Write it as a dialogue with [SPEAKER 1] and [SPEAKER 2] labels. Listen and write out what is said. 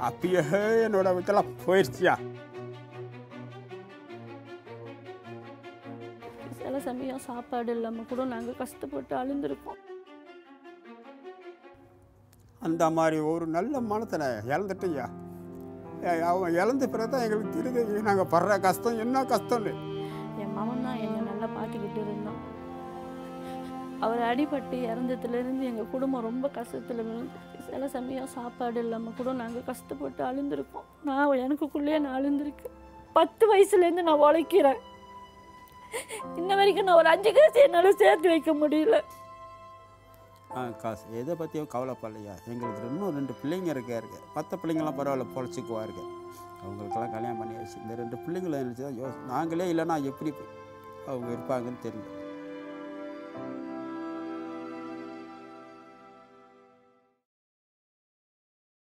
[SPEAKER 1] அப்பயே என்னோட இதெல்லாம் போயிடுச்சியா.
[SPEAKER 2] சில சமயம் சாப்பாடு இல்லாமல் கூட நாங்கள் கஷ்டப்பட்டு அழுந்திருக்கோம்.
[SPEAKER 1] அந்த மாதிரி ஒரு நல்ல மனத்தை இழந்துட்டேயா. அவன் இழந்த பிறகு தான் எங்களுக்கு தெரியுது நாங்கள் படுற கஷ்டம் என்ன கஷ்டம்னு.
[SPEAKER 2] என் மகன் தான் என்னை நல்லா பார்த்துக்கிட்டு இருந்தான். அவர் அடிபட்டு இறந்ததுலேருந்து எங்கள் குடும்பம் ரொம்ப கஷ்டத்தில் விழுந்து சில சமயம் சாப்பாடு இல்லாமல் கூட நாங்கள் கஷ்டப்பட்டு அழுந்திருக்கோம். நான் எனக்குள்ளேயே நான் அழுந்திருக்கேன். 10 வயசுலேருந்து நான் உழைக்கிறேன். இன்ன வரைக்கும் நான் ஒரு 5 காசு என்னால் சேர்த்து வைக்க முடியல.
[SPEAKER 1] காசு எதை பற்றியும் கவலைப்படலையா. எங்களுக்கு இன்னும் 2 பிள்ளைங்க இருக்காருங்க. மற்ற பிள்ளைங்களாம் பரவாயில்ல பொழைச்சிக்குவாருங்க. அவங்களுக்கெல்லாம் கல்யாணம் பண்ணியாச்சு. இந்த 2 பிள்ளைங்களை நினச்சி தான் நாங்களே இல்லைன்னா எப்படி அவங்க இருப்பாங்கன்னு தெரியல.